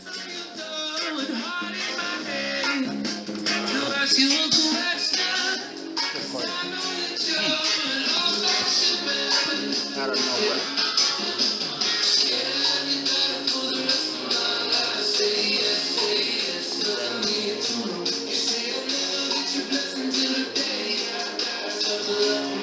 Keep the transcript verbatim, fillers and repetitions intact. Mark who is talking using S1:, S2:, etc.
S1: Out of nowhere.
S2: Say I never get your blessings in a day. I got